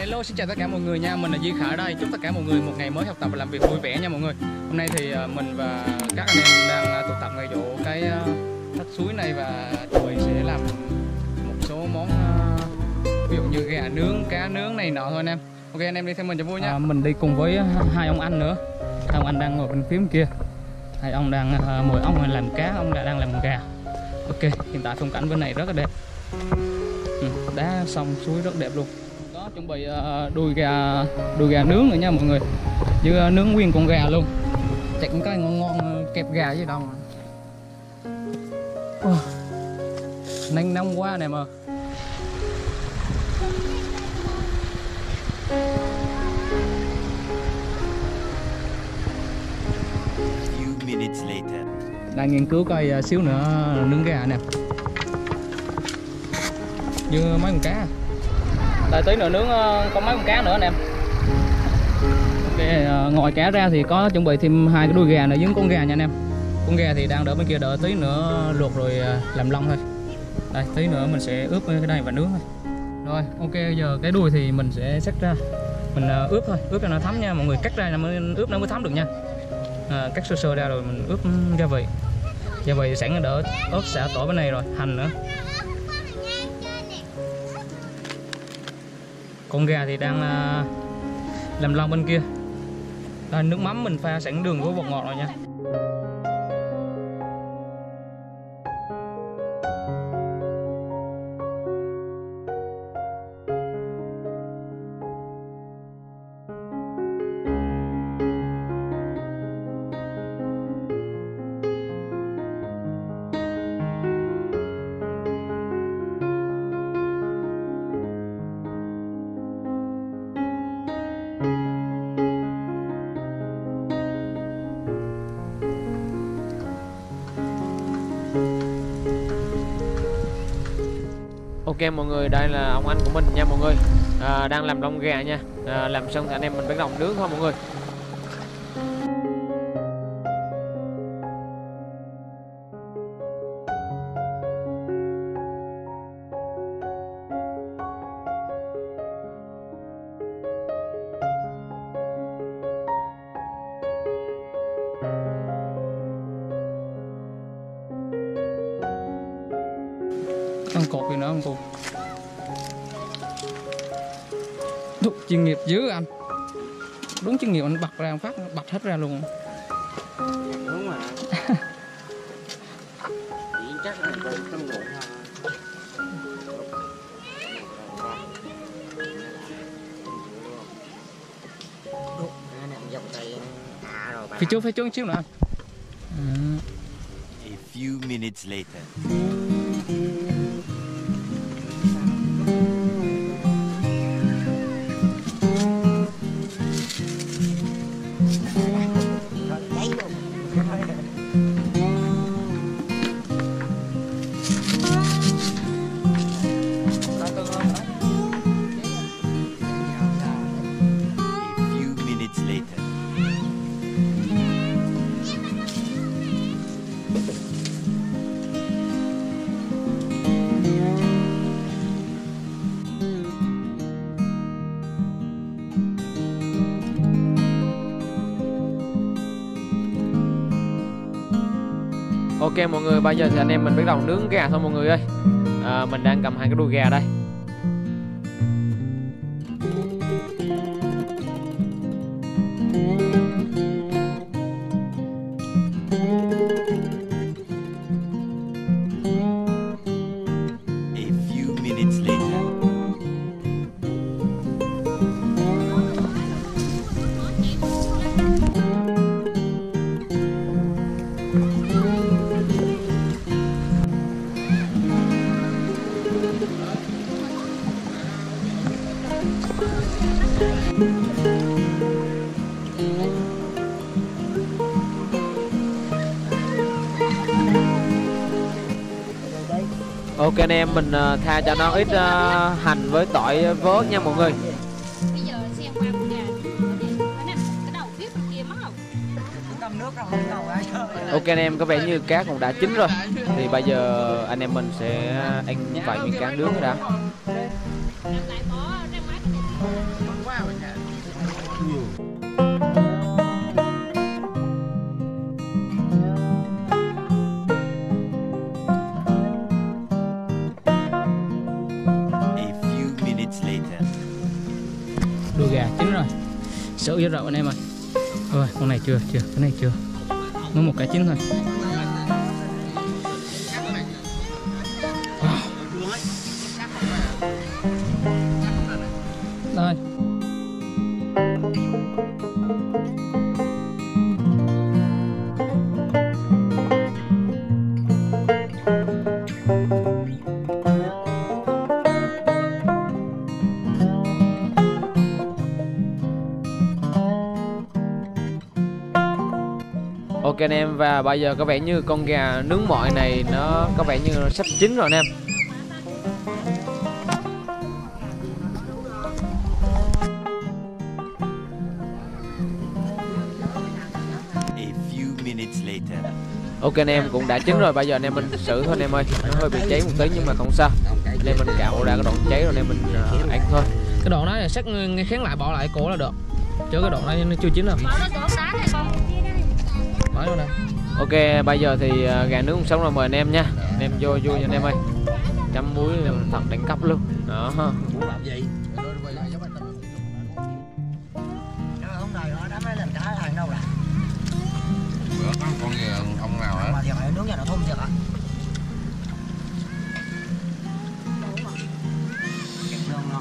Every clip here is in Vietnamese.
Hello, xin chào tất cả mọi người nha, mình là Duy Khải đây. Chúc tất cả mọi người một ngày mới học tập và làm việc vui vẻ nha mọi người. Hôm nay thì mình và các anh em đang tụ tập ngay chỗ cái thác suối này và tụi mình sẽ làm một số món ví dụ như gà nướng, cá nướng này nọ thôi anh em. Ok anh em đi theo mình cho vui nha. Mình đi cùng với hai ông anh nữa. Hai ông anh đang ngồi bên phía bên kia. Hai ông đang mồi ong làm cá, ông đang làm gà. Ok, hiện tại phong cảnh bên này rất là đẹp. Đá sông suối rất đẹp luôn. Có chuẩn bị đùi gà nướng nữa nha mọi người, chứ nướng nguyên con gà luôn, chạy cũng cái ngon ngon kẹp gà với đâu mà nắng nóng quá này mà. Đang nghiên cứu coi xíu nữa nướng gà nè, như mấy con cá. Đợi tí nữa nướng có mấy con cá nữa anh em. Ok, ngoài cá ra thì có chuẩn bị thêm hai cái đuôi gà nữa với con gà nha anh em. Con gà thì đang đợi bên kia, đợi tí nữa luộc rồi làm lông thôi. Đây, tí nữa mình sẽ ướp cái này và nướng thôi. Rồi, ok, giờ cái đuôi thì mình sẽ xách ra, mình ướp thôi, ướp cho nó thấm nha mọi người. Cắt ra là mới ướp nó mới thấm được nha. Cắt sơ sơ ra rồi mình ướp gia vị. Gia vị sẵn đỡ ớt xả tỏi bên này rồi, hành nữa. Con gà thì đang làm lông bên kia. Đây, nước mắm mình pha sẵn đường với bột ngọt rồi nha. Ok mọi người, đây là ông anh của mình nha mọi người, đang làm lông gà nha, làm xong thì anh em mình bắt đầu nướng thôi mọi người. Ăn cột gì nữa không cô? Đúng, chuyên nghiệp dữ anh. Đúng chuyên nghiệp, anh bật ra phát bật hết ra luôn. Đúng mà. Chỉ chắc là từ trong nguồn phía trước xíu nữa anh. A few minutes later. Ok mọi người, bây giờ thì anh em mình bắt đầu nướng gà thôi mọi người ơi. Mình đang cầm hai cái đùi gà đây. Ok anh em, mình tha cho nó ít hành với tỏi vớt nha mọi người. Bây giờ xem qua con gà cái đầu phía bên kia mất không? Ok anh em, có vẻ như cá cũng đã chín rồi. Thì bây giờ anh em mình sẽ ăn vài miếng cá nướng đã. Lại bỏ ra ngoài cái này. Đùi gà chín rồi. Sữa vô rậu anh em ơi. Rồi, con này chưa, cái này chưa. Mới một cái chín thôi. Đây. Ok anh em, và bây giờ có vẻ như con gà nướng mọi này nó có vẻ như nó sắp chín rồi anh em. A few minutes later. Ok anh em, cũng đã chín rồi, bây giờ anh em mình xử thôi anh em ơi. Nó hơi bị cháy một tí nhưng mà không sao. Anh em mình cạo ra cái đoạn cháy rồi anh em mình ăn thôi. Cái đoạn đó là sắc nghe kháng lại bỏ lại cổ là được. Chứ cái đoạn này nó chưa chín đâu. Bỏ nó chỗ đá này con. Bỏ vô đây. Ok, bây giờ thì gà nướng sống rồi, mời anh em nha. Anh em vô nha anh em ơi. Chấm muối thật đẳng cấp luôn. Đó. Muốn làm gì? Hôm nay nó đã mấy lần cá hàng đâu rồi. Bữa có con gì ông nào á? Mà thì phải nướng cho nó thơm thiệt hả? Ngon ngon.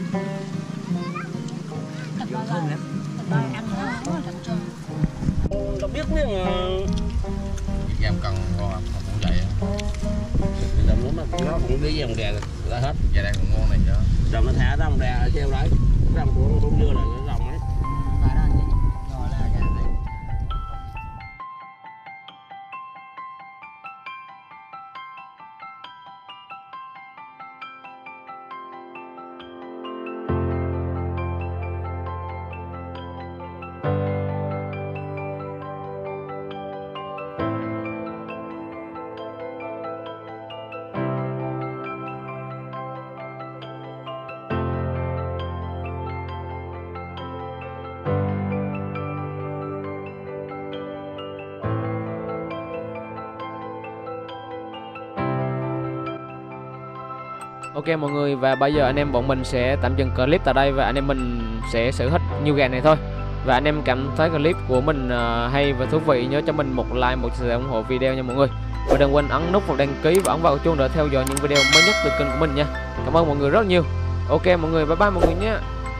Thơm lắm. Ăn nữa, thật chưa. Đâu biết nữa. Việt Nam cần ngon cũng vậy á. Nó cũng đi dòng gà là hết. Gà đang còn ngon này chứ. Rồi nó thả rong gà treo đấy. Rong của cũng đưa là cái rong ấy. Rồi là gà đấy. Ok mọi người, và bây giờ anh em bọn mình sẽ tạm dừng clip tại đây và anh em mình sẽ xử hết nhiêu gà này thôi. Và anh em cảm thấy clip của mình hay và thú vị, nhớ cho mình một like, một chia sẻ ủng hộ video nha mọi người. Và đừng quên ấn nút đăng ký và ấn vào chuông để theo dõi những video mới nhất từ kênh của mình nha. Cảm ơn mọi người rất nhiều. Ok mọi người, bye bye mọi người nhé.